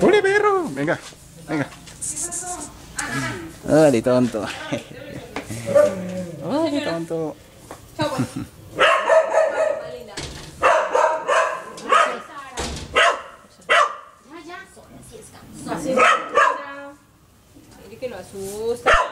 ¡Ore, perro! Venga, venga. ¡Órale, tonto! ¡Órale, tonto! Chao, pues. Ya, así descansa. Así descansa. Mire que lo asusta.